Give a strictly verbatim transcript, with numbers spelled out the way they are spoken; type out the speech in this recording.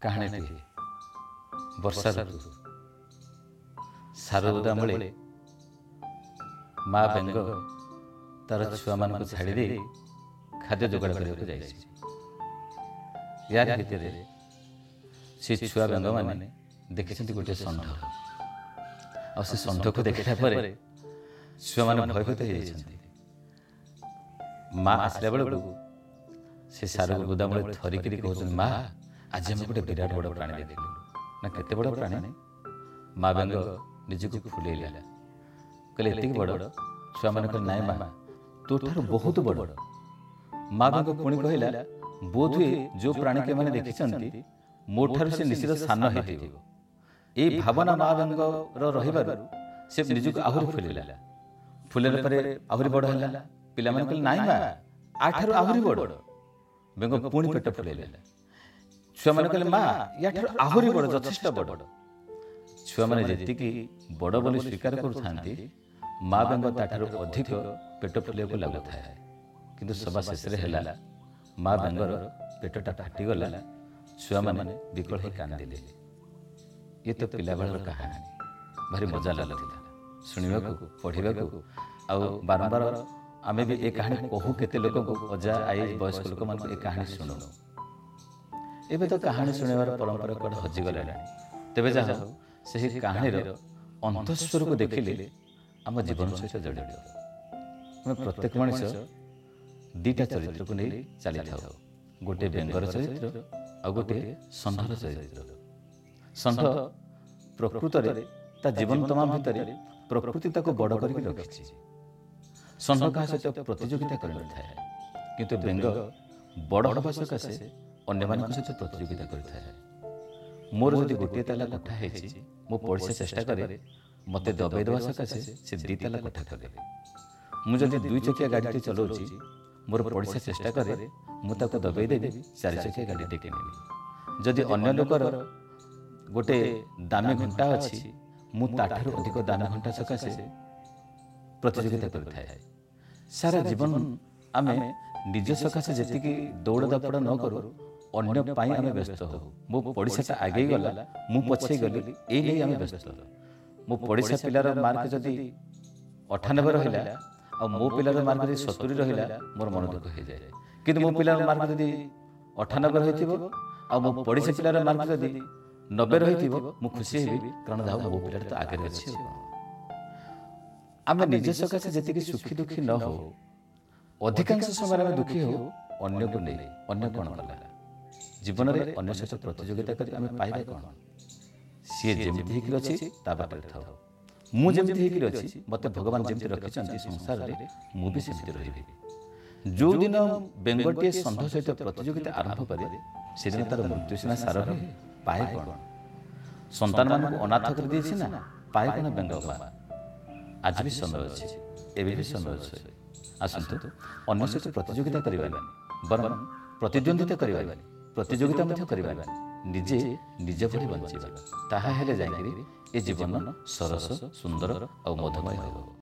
କାହାଣୀଟି ବର୍ଷା ଋତୁ। ଶାରଦା ମୂଳେ ମା ବେଙ୍ଗ ତାର ଛୁଆମାନଙ୍କୁ ଛାଡ଼ି ଦେଇ ଖାଦ୍ୟ ଯୋଗାଡ଼ କରିବାକୁ ଯାଇଛି। ୟାର ଭିତରେ ସେ ଛୁଆ ବେଙ୍ଗମାନେ ଦେଖିଛନ୍ତି ଗୋଟିଏ ଷଣ୍ଢ, ଆଉ ସେ ଷଣ୍ଢକୁ ଦେଖିଲା ପରେ ଛୁଆମାନେ ଭୟଭୀତ ହୋଇଯାଇଛନ୍ତି। ମା ଆସିଲା ବେଳକୁ ସେ ଶାରକୁ ଗୋଦାମୂଳେ ଥରିକିରି କହୁଛନ୍ତି, ମା ଆଜି ଆମେ ଗୋଟେ ବିରାଟ ବଡ଼ ପ୍ରାଣୀ ଦେଖିଲୁ। ନା କେତେ ବଡ଼ ପ୍ରାଣୀ? ମା ବେଙ୍ଗ ନିଜକୁ ଫୁଲେଇଲା, କହିଲେ ଏତିକି ବଡ଼? ଛୁଆମାନେ କହିଲେ ନାଇଁ ମା, ତୋ ଠାରୁ ବହୁତ ବଡ଼। ମା ବେଙ୍ଗ ପୁଣି କହିଲା, ବୋଧହୁଏ ଯେଉଁ ପ୍ରାଣୀକୁ ଏମାନେ ଦେଖିଛନ୍ତି ମୋ ଠାରୁ ସେ ନିଶ୍ଚିତ ସାନ ହେଇଥିବ। ଏଇ ଭାବନା ମା ବେଙ୍ଗର ରହିବାରୁ ସେ ନିଜକୁ ଆହୁରି ଫୁଲେଇଲା। ଫୁଲେଇଲା ପରେ ଆହୁରି ବଡ଼ ହେଲା। ପିଲାମାନେ କହିଲେ ନାଇଁ ମା, ଆଠାରୁ ଆହୁରି ବଡ଼। ବେଙ୍ଗ ପୁଣି ପେଟ ଫୁଲେଇଲା। ଛୁଆମାନେ କହିଲେ ମା, ୟାଠାରୁ ଆହୁରି ବଡ଼, ଯଥେଷ୍ଟ ବଡ଼। ଛୁଆମାନେ ଯେତିକି ବଡ଼ ବୋଲି ସ୍ୱୀକାର କରୁଥାନ୍ତି, ମା ବେଙ୍ଗ ତାଠାରୁ ଅଧିକ ପେଟ ଫୁଲେଇବାକୁ ଲାଗୁଥାଏ। କିନ୍ତୁ ସବା ଶେଷରେ ହେଲା, ମା ବେଙ୍ଗର ପେଟଟା ଫାଟିଗଲା। ଛୁଆମାନେ ବିକଳ ହୋଇ କାନ୍ଦିଲେ। ଇଏ ତ ପିଲାବେଳର କାହାଣୀ, ଭାରି ମଜା ଲାଗୁଥିଲା ଶୁଣିବାକୁ, ପଢ଼ିବାକୁ। ଆଉ ବାରମ୍ବାର ଆମେ ବି ଏ କାହାଣୀ କହୁ କେତେ ଲୋକଙ୍କୁ, ଅଜା ଆଈ ବୟସ୍କ ଲୋକମାନଙ୍କୁ ଏ କାହାଣୀ ଶୁଣୁ। ଏବେ ତ କାହାଣୀ ଶୁଣିବାର ପରମ୍ପରା କୁଆଡ଼େ ହଜିଗଲାଣି। ତେବେ ଯାହା ହଉ, ସେହି କାହାଣୀର ଅନ୍ତଃସ୍ୱରକୁ ଦେଖିଲେ ଆମ ଜୀବନ ସହିତ ଜଡ଼ିତ। ଆମେ ପ୍ରତ୍ୟେକ ମଣିଷ ଦୁଇଟା ଚରିତ୍ରକୁ ନେଇ ଚାଲିଥାଉ, ଗୋଟିଏ ବେଙ୍ଗର ଚରିତ୍ର ଆଉ ଗୋଟିଏ ଷଣ୍ଢର ଚରିତ୍ର। ଷଣ୍ଢ ପ୍ରକୃତରେ ତା ଜୀବନ ତମାମ ଭିତରେ ପ୍ରକୃତି ତାକୁ ବଡ଼ କରିକି ରଖିଛି। ଷଣ୍ଢ କାହା ସହିତ ପ୍ରତିଯୋଗିତା କରିନଥାଏ, କିନ୍ତୁ ବେଙ୍ଗ ବଡ଼ ହେବା ସକାଶେ ଅନ୍ୟମାନଙ୍କ ସହିତ ପ୍ରତିଯୋଗିତା କରିଥାଏ। ମୋର ଯଦି ଗୋଟିଏ ତାଲା କୋଠା ହେଇଛି, ମୁଁ ପଡ଼ିଶା ଚେଷ୍ଟା କରେ ମୋତେ ଦବାଇ ଦେବା ସକାଶେ ସେ ଦୁଇ ତାଲା କୋଠା କରେ। ମୁଁ ଯଦି ଦୁଇ ଚକିଆ ଗାଡ଼ିଟି ଚଲାଉଛି, ମୋର ପଡ଼ିଶା ଚେଷ୍ଟା କରେ ମୁଁ ତାକୁ ଦବାଇ ଦେବି ଚାରି ଚକିଆ ଗାଡ଼ିଟି କିଣିବି। ଯଦି ଅନ୍ୟ ଲୋକର ଗୋଟେ ଦାମୀ ଘଣ୍ଟା ଅଛି, ମୁଁ ତାଠାରୁ ଅଧିକ ଦାମୀ ଘଣ୍ଟା ସକାଶେ ପ୍ରତିଯୋଗିତା କରିଥାଏ। ସାରା ଜୀବନ ଆମେ ନିଜ ସକାଶେ ଯେତିକି ଦୌଡ଼ ଦାପଡ଼ ନ କରୁ, ଅନ୍ୟ ପାଇଁ ଆମେ ବ୍ୟସ୍ତ ହଉ। ମୋ ପଡ଼ିଶାଟା ଆଗେଇ ଗଲା, ମୁଁ ପଛେଇ ଗଲି, ଏଇ ନେଇ ଆମେ ବ୍ୟସ୍ତ। ମୋ ପଡ଼ିଶା ପିଲାର ମାର୍କ ଯଦି ଅଠାନବେ ରହିଲା ଆଉ ମୋ ପିଲାର ମାର୍କ ଯଦି ସତୁରି ରହିଲା, ମୋର ମନ ଦୁଃଖ ହେଇଯାଏ। କିନ୍ତୁ ମୋ ପିଲାର ମାର୍କ ଯଦି ଅଠାନବେ ରହିଥିବ ଆଉ ମୋ ପଡ଼ିଶା ପିଲାର ମାର୍କ ଯଦି ନବେ ରହିଥିବ, ମୁଁ ଖୁସି ହେବି, କାରଣ ଯାହା ମୋ ପିଲାଟା ତ ଆଗରେ ଅଛି। ଆମେ ନିଜ ସକାଶେ ଯେତିକି ସୁଖୀ ଦୁଃଖୀ ନ ହଉ, ଅଧିକାଂଶ ସମୟରେ ଆମେ ଦୁଃଖୀ ହଉ ଅନ୍ୟକୁ ନେଇ। ଅନ୍ୟ କ'ଣ କଲା? ଜୀବନରେ ଅନ୍ୟ ସହିତ ପ୍ରତିଯୋଗିତା କରି ଆମେ ପାଇବା କ'ଣ? ସିଏ ଯେମିତି ହେଇକିରି ଅଛି ତା ବାଟରେ ଥାଉ, ମୁଁ ଯେମିତି ହେଇକିରି ଅଛି, ମୋତେ ଭଗବାନ ଯେମିତି ରଖିଛନ୍ତି ସଂସାରରେ, ମୁଁ ବି ସେମିତି ରହିବି। ଯେଉଁଦିନ ବେଙ୍ଗଟିଏ ଷଣ୍ଢ ସହିତ ପ୍ରତିଯୋଗିତା ଆରମ୍ଭ କରେ, ସେଦିନ ତାର ମୃତ୍ୟୁ ସିନା ସାର ହୁଏ, ପାଏ କ'ଣ? ସନ୍ତାନମାନଙ୍କୁ ଅନାଥ କରିଦେଇଛି ନା, ପାଏ କ'ଣ ବେଙ୍ଗ ମା? ଆଜି ବି ସମୟ ଅଛି, ଏବେ ବି ସମୟ ଅଛି। ଆସନ୍ତୁ ଅନ୍ୟ ସହିତ ପ୍ରତିଯୋଗିତା କରିବାନି, ବରଂ ପ୍ରତିଦ୍ୱନ୍ଦିତା କରିବାନି, ପ୍ରତିଯୋଗିତା ମଧ୍ୟ କରିବାନି, ନିଜେ ନିଜ ଭଳି ବଞ୍ଚିବା। ତାହା ହେଲେ ଯାଇକରି ଏ ଜୀବନ ସରସ, ସୁନ୍ଦର ଆଉ ମଧୁମୟ ହେବ।